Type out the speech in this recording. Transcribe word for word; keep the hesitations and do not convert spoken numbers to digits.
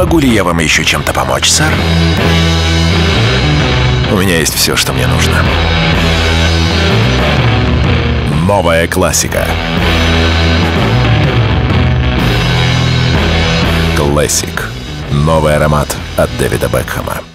могу ли я вам еще чем-то помочь, сэр? У меня есть все, что мне нужно. Новая классика. Classic. Новый аромат от Дэвида Бекхэма.